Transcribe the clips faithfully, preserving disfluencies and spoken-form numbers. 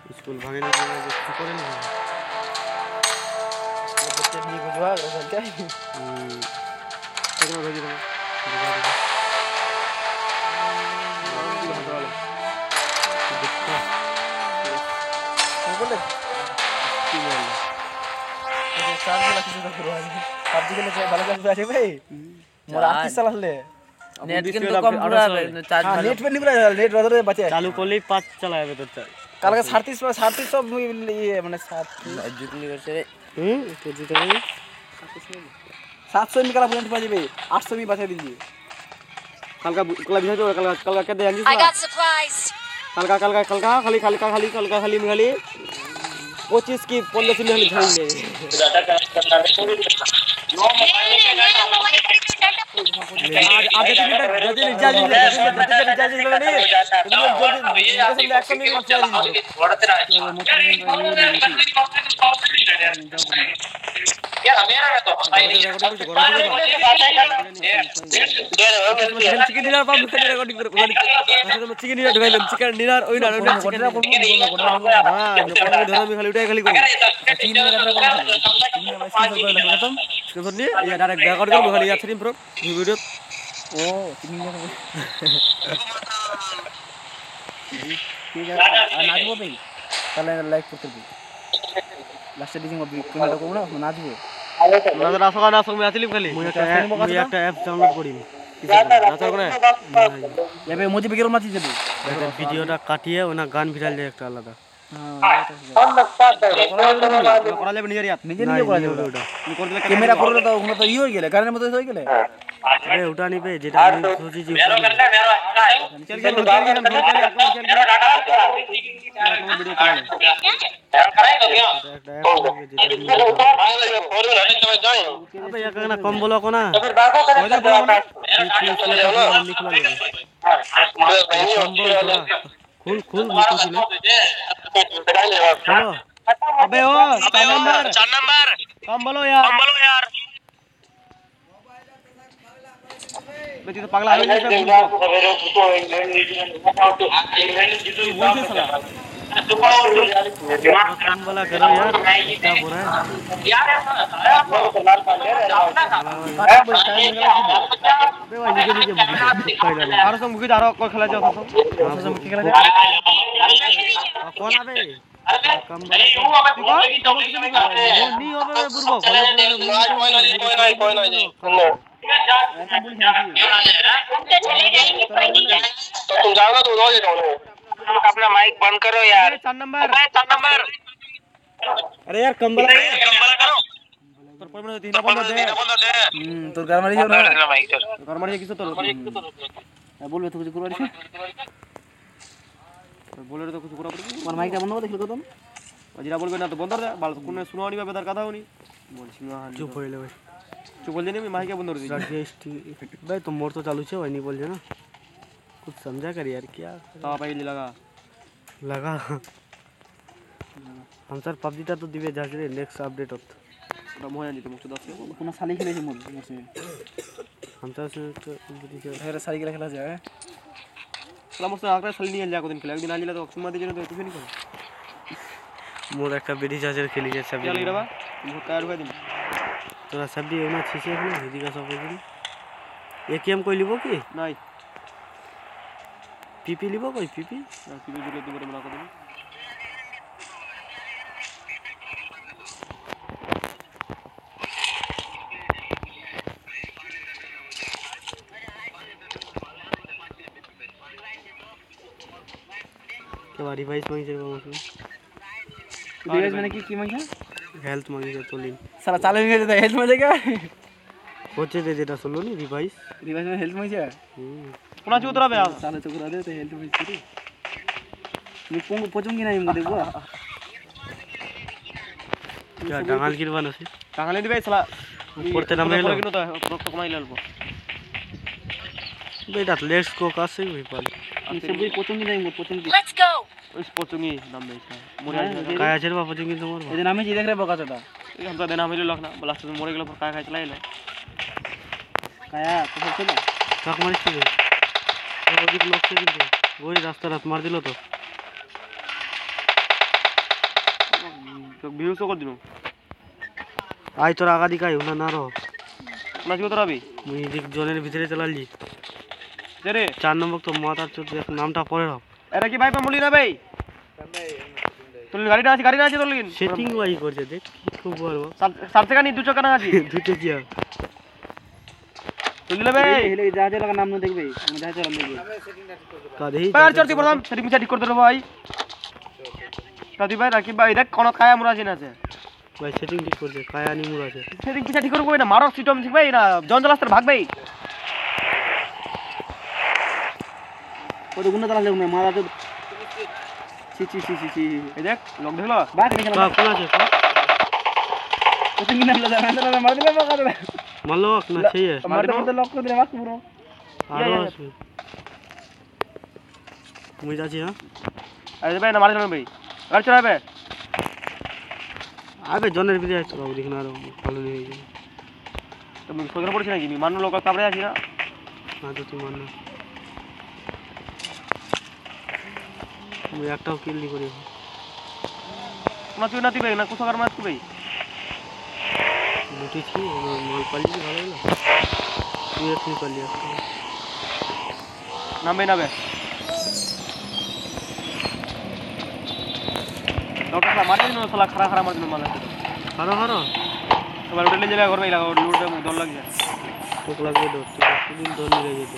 School भागे नहीं जो कुछ करे नहीं बच्चे ठीक हो जाओ चल क्या हम्म कितना भेज दो बोले चार लाख से तो करो आज पबजी के लिए ভালো কাজ আছে ভাই মোর আটত্রিশ সাল হলে নেট কিন্তু কম পুরা চার্জ हां नेट पे नहीं पूरा नेट रदरे बचे चालू করলেই পাঁচ চালাবে তো কালকে সাঁইত্রিশ সাঁইত্রিশ সব ইয়ে মানে জিতনি করছে রে হুম তো জিতে গেল सात सौ में कल पॉइंट पा जेबे आठ सौ में बचा दीजिए कल का कल बिना तो कल कल का कहते हैं I got supplies. कल का कल का कल का खाली खाली खाली कल का खाली में खाली पच्चीस की पंद्रह से खाली झाड़ेंगे आज आज के दिन जल्दी रिचार्ज जल्दी रिचार्ज लगाने जल्दी जल्दी एक्शन में मत चाहिए यार मेरा है तो चिकन डिनर पाम रिकॉर्डिंग कर मतलब चिकन डिनर ढगाइलम चिकन डिनर ओइ ना चिकन हां जो धरा में खाली उठाई खाली कर तीन में कतरा कर तीन में खत्म इसको सुन लिए ये डायरेक्ट रिकॉर्ड कर खाली या थ्री प्रो वीडियो ओ तीन में ठीक है नाचबो भाई তাহলে লাইক করতে দিই লাস্টে দিন কমেন্ট করব না নাচবো নজর আসো না আসো আমি আসলি খালি মুই একটা মুই একটা অ্যাপ ডাউনলোড করি নাচার কোনে এবে মোদি বিকের মাছি যাবে ভিডিওটা কাটিয়ে ওনা গান ভিড়াল যায় একটা আলাদা করা যাবে নিজের ইয়াত নিজে নিজে করা যাবে ওটা ক্যামেরা করলে তো ওখানে তো ই হয়ে গেলে গানের মতো হয়ে গেলে আরে ওটা নিবে যেটা আমি সোচি যে मेरा करना मेरा चल चल चल चल चल मेरा डाटा वीडियो कॉल मेरा कराई तो क्या और ना नहीं जाए अबे या कहना कम बोलो को ना तो फिर बाको करे बोलो बोलो ना लिखला ले खुल खुल मुको दिले हेलो अबे ओ चार नंबर चार नंबर कम बोलो यार कम बोलो यार बेटी तो पागल है नहीं काम वाला करो यार क्या हो रहा है यार बे भाई नीचे नीचे पहले और सब मुझे आरो कोई खेला जाओ सब और सब खेला जाओ कौन आबे कम नहीं हूं मैं नहीं होबे बुरबो कोई नहीं कोई नहीं कोई नहीं तो तुम जाओ ना तो रोज जाओ अपना माइक बंद करो यार चार नंबर चार नंबर अरे यार कम वाला कंबल करो তোর পরমানে তিন বন্ধ দে হুম তোর গান মারি যাও না माइक ঘর মারি কিছু তোর বলবে তো কিছু করবা দিছে बोले तो कुछ पूरा पड़ তোমার মাইকটা বন্ধ করে দেখো তো अजीरा बोल ना तो बंद कर दे बाल कोने सुनावनी बे बेदर कथा होनी बोल सिंगा चुप होइले भाई चुप बोल देने में माइक बंद कर दी भाई तुम मोर तो चालू छे वही नहीं बोल जे ना कुछ समझा कर यार क्या तो भाई लगा लगा हम सर पबजी ता तो दिवे जाजरे नेक्स्ट अपडेट होत ওটা মনে নিতে মুখ দশ কোন শালি খেলেছে মোর মোরছে हम सर से तो ঢের শালি খেলা খেলা যায় সালাম সে আগরা শালি নিয়ে যা কোদিন খেলা একদিন আনিলা তো সুমা দিজনে তো কিছু নি করে মোর একটা বিডি চার্জার খেলি যে সব চল রে বা মুখ কার হই দিন তোরা সব দি ওনা ছিছে না হিদি का सब দিন एकेएम कोई लिबो की नहीं पीपी लिबो कोई पीपी पीपी जुले दुबारा बना कर दे के बारी भाई मांगी से उसमें डिवाइस मैंने की की मांगी हेल्थ मांगी से तो लिन साला चालू नहीं देता हेल्थ में देगा कोचे दे देता सुन लो नी डिवाइस डिवाइस में हेल्थ मांगी है पुना चुतरा बे आप साला चुकरा दे तो हेल्थ मांगी थी मैं पोंग पोचूंगी नहीं मुझे देखो क्या डांगाल गिरवा न से डांगाल डिवाइस साला पड़ते ना मेलो किनो तो प्रोक कमाई लालबो बेटा लेट्स गो का से हुई पाल इसे भी पोचूंगी नहीं मुझे पोचूंगी Let's go. इस पोचूंगी नाम में इसका मोरे काया छेर बा पोचूंगी तुम्हार ये नाम ही जी देख रहे बका चटा हम तो देना मिलो लखना लास्ट में मोरे गेलो पर काया खाई चलाइलो काया तो सब चलो काक मारिस तो और भी लोग से किंतु वही रास्ता रात मार दिलो तो ভিউজ করে দিন আই তোর আগা দিকাই না না রো না কি তোর আবি মুই দিক জনের ভিতরে চালালি রে চার নম্বর তো মাতার চোদ নামটা পড়ে রাখ এরা কি ভাই পামলি না ভাই তোর গাড়িটা আছে গাড়িটা আছে তোর লাগিন সেটিং ওয়াই করছে দেখ কি খুব বলবো সাত টাকা নি দু টাকা না আছে দুটো কি তুললে ভাই হেলে জাহাজে লাগা নাম না দেখবে আমি জাহাজে নাম দেখবে কাদেই পার চড়তি প্রথম সেটিং ঠিক করে দেব ভাই কাদি ভাই রাকিব ভাই দেখ কোন কায়া মুরা আছে না আছে ভাই সেটিং ঠিক করছে কায়া নি মুরা আছে সেটিং পিছা ঠিক করব না মারো সিটম ঠিক ভাই না জঞ্জালাস্তার ভাগ ভাই ওই গুন্না তালা লাগবে মারা তো ছি ছি ছি ছি এই দেখ লক দেখলো বাদ নিকলা বাহ কোন আছে তো তুমি নাম লাগা না মার দিলে বাকা দে মারলো না সেই মার দে তো লক করে দিলে বাক পুরো আরো আছে মুই যাচ্ছি হ্যাঁ আরে ভাই না মার দিলাম ভাই গাড়ি চালাবে আবে জনের ভিতরে আইতো বাবু দেখুন আর ভালো নেই হয়ে যাবে তুমি সোজা পড়ছিস নাকি মান্য লোক তারপরে আছি না না তো তুই মান্য মুই একটাও কিল নি করি না তুই না তুই ভাই না কোথাকার মাছ তুই ভাই লুটেছি মাল পালি ভালো হলো তুই এখনি পালি একটা নামবে নাবে ডক্টর মার দিন সালা খারা খারা মার দিন মাল খারা খারা সবার উঠে নিয়ে যাবে ঘর ভাই লাগা লুটে দল লাগ যায় টোক লাগবে দর তুই দিন দল নিয়ে যেতে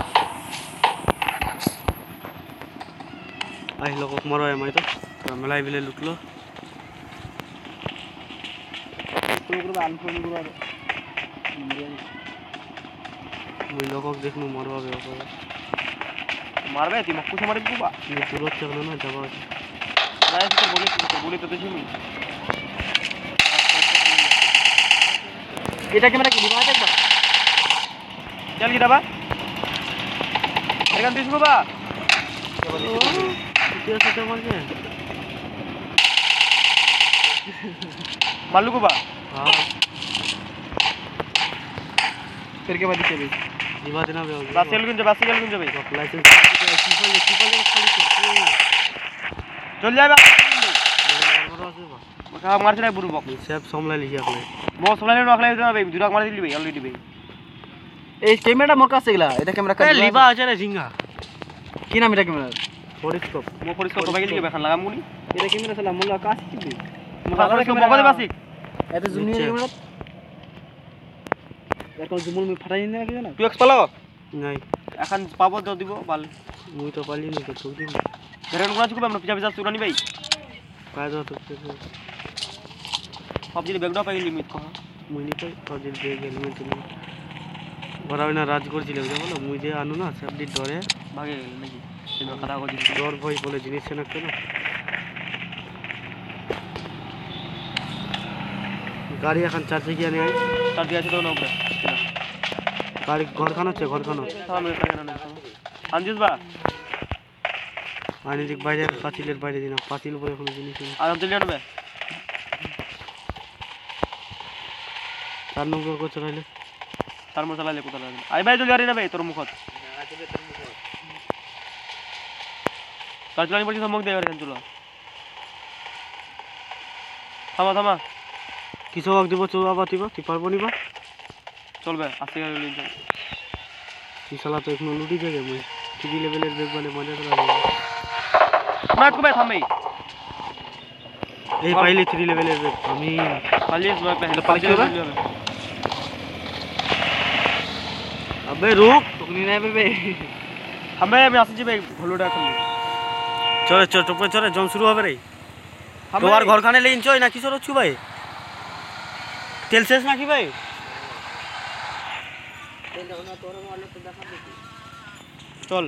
আই লোক মারো এমাই তো মেলাই বিলে লুটলো মুই লোকক দেখনু মারবাবে ওপরে মারবে তুই মক্কু সে মারিব বাবা তুই পুরো চল না যাবা রাই তো বলি বলি তো দেখি নি এটা ক্যামেরা কি দিবা দেখবা চল কি দাবা এখান দিস বাবা क्या सोचा मर गए मालू को बा हां फिर के बाद चले दिवा देना बे बस चल गुंजे बस चल गुंजे भाई लाइसेंस सिंपल सिंपल खाली चल जाए बा मार चला बुरु बक सब समला लिया आपने मो समला ले रखले ना भाई दुरा मार दिली भाई ऑलरेडी भाई ए कैमरा मोर काছে গলা এটা ক্যামেরা কাছে লিবা আছে রে জিঙ্গা কি নাম এটা ক্যামেরা ফরিস্কোপ মো ফরিস্কোপ তো বাইলে বেখান লাগাম মুনি এটা ক্যামেরা সালা মোলা কাছে কি দে মোলা ক্যামেরা বগলে বাসি এত জুম নিয়ে ক্যামেরা এর কোন জুম মি ফাটাই না কি জানা তুই এক্স পালো নাই এখন পাবো তো দিব বাল মুই তো পালি নি তো তুই দিবি ধরে কোন আছে আমরা পিছা পিছা চুরানি ভাই কাজ তো সব দিলে ব্যাগটা পাই লিমিট কহ মুই নি পাই সব দিলে ব্যাগ লিমিট নি বড়াই না রাজ করছিল বলো মুই যে আনু না সব দি ডরে ভাগে গেল নাকি সেটা কথা কই ডর ভয় বলে জিনিস না কেন গাড়ি এখন চার চাকা নিয়ে আই চার চাকা আছে তো না উপরে গাড়ি ঘরখানা আছে ঘরখানা সামনে এখানে না আনজিস বা আনি দিক বাইরে পাতিলের বাইরে দিনা পাতিল উপরে কোনো জিনিস নেই আর চলে যাবে চার নম্বর কো চলাইলে চার নম্বর চলাইলে কোথা লাগে আই ভাই চলে আরে না ভাই তোর মুখত কাজলানি পড়ছি সমক দেবার কেন চলো থামা থামা কিছু ওয়াক দিব চলো আবার দিবা তুই পারবো নিবা চলবে আস্তে করে লিন চল তুই শালা তো এখন লুটি যাবে মই টিভি লেভেলের ব্রেক মানে মজা চলা যাবে না কবে থামই এই পাইলে থ্রি লেভেলের ব্রেক আমি পালিয়ে মই পহলে পালিয়ে হবে আবে রুক তুমি না বে আমি আমি আসছি ভাই ভলুটা এখন চলে চল চুপ চলে জম শুরু হবে রে তোমার ঘরখানে লেইন চই না কিশোর হচ্ছু ভাই তেল শেষ নাকি ভাই চল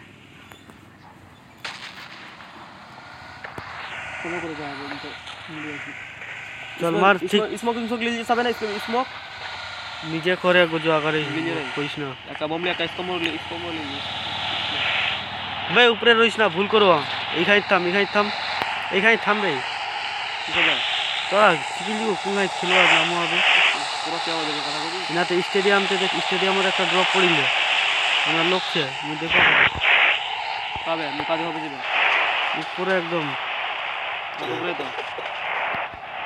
চল মার ঠিক স্মোকিং স্মোক লিয়ে যাবে না স্মোক নিজে করে গুজো আকারে কইস না একটা বমলে একটা স্কমর স্কমর লিয়ে ভাই উপরে রইস না ভুল করো এইখানে থাম এইখানে থাম এইখানে থাম রে তোরা সিকিলি কোনায় খেলোয়াড় নামো হবে পুরো কি আওয়াজ কথা বলি না তো স্টেডিয়ামতে দেখ স্টেডিয়ামের একটা ড্রপ পড়িল আমার লক্ষ্যে আমি দেখো পাবে আমি কাজে হবে যাবে উপরে একদম উপরে তো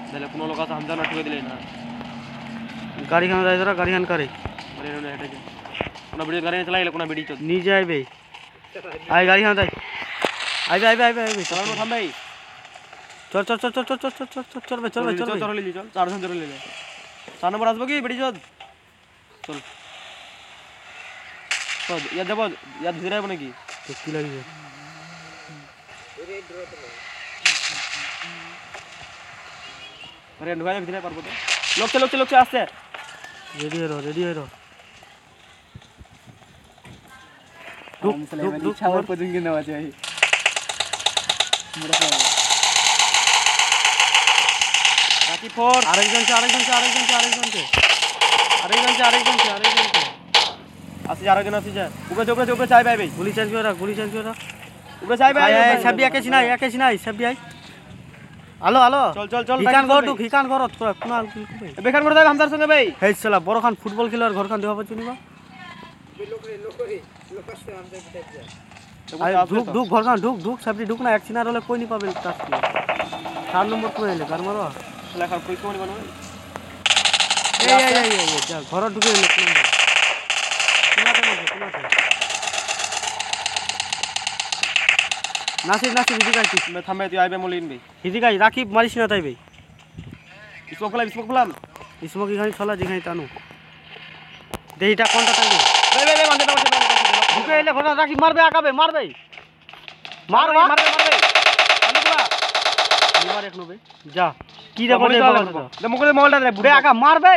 তাহলে কোনো লোক আছে হামজা না ঠুকে দিলে না গাড়ি খান যাই তোরা গাড়ি খান করে মানে না এটা কোনো ভিডিও গাড়ি চালাইলে কোনো ভিডিও চল নিজে আইবে আই গাড়ি খান যাই আইবে আইবে আইবে আইবে চল থাম ভাই চল চল চল চল চল চল চল চল চল ভাই চল ভাই চল চল চল লিলি চল চার জন চল লিলি চার নম্বর আসবো কি বেড়ি চল চল তো ইয়া দেব ইয়া ধীরে হবে নাকি তো কি লাগবে আরে ঢুকাই ধীরে পারবো তো লোক লোক লোক আসছে রেডি হয়ে রো রেডি হয়ে রো ঢুক ঢুক ঢুক ছাওয়ার পর্যন্ত নেওয়া চাই বাকি ফোর আরেকজন ছে আরেকজন ছে আরেকজন ছে আরেকজন ছে আরেকজন আছে আরেকজন আছে আরেকজন আছে আসি আরেকজন আসি যা উপরে উপরে উপরে চাই ভাই ভাই গুলি চার্জ করে রাখ গুলি চার্জ করে রাখ উপরে চাই ভাই আয় আয় সবই একে চিনাই একে চিনাই সবই আই হ্যালো হ্যালো চল চল চল হিকান ঘর ঢুক হিকান ঘর তোরা কোন আল কি কই বেখান করে যাবে হামদার সঙ্গে ভাই হেই সালা বড় খান ফুটবল খেলার ঘর খান দেওয়া পাচ্ছি নিবা আয় ঢুক ঢুক ঘর খান ঢুক ঢুক সবই ঢুক না এক চিনার হলে কই নি পাবে কাজ কি চার নম্বর করে এলে কার মারো লেখা কই কোন বানো এই এই এই এই যা ঘর ঢুকে এলে কোন নম্বর কোনাতে মারবে কোনাতে নাসির নাসির হিদি গাইছিস মে থামে তুই আইবে মলিন ভাই হিদি গাই রাখি মারিস না তাই ভাই স্মোক ফলাম স্মোক ফলাম স্মোকি খানি ছলা যেখানে টানো দেহিটা কোনটা টানবে ভাই ভাই ভাই মানতে দাও ঢুকে এলে ঘর রাখি মারবে আগাবে মারবে মার মার মার মার মার ভাই আনুগুলা মার এক নবে যা কি রে বলে দে মুকুলে মোবাইলটা দে বে আগা মারবে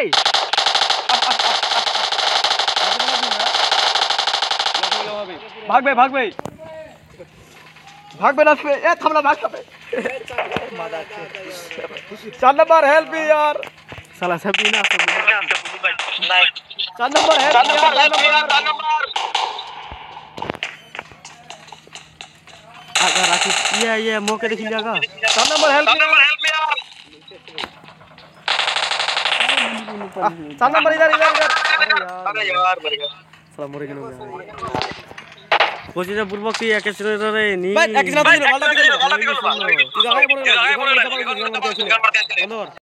ভাগ ভাই ভাগ ভাই ভাগবে না এ থামলা ভাগ খাবে চার নম্বর হেল্প यार साला सब भी ना सब चार नंबर है चार नंबर है चार नंबर आगा राखी ये ये मौके देख लियागा चार नंबर हेल्प यार चार नंबर इधर इधर इधर अरे यार मर गया साला मरे गेलो कोचिना पूर्व की एके रे रे नी भाई एक दिन भाई वाला दिखे वाला दिखे तू आगे बोल रहा है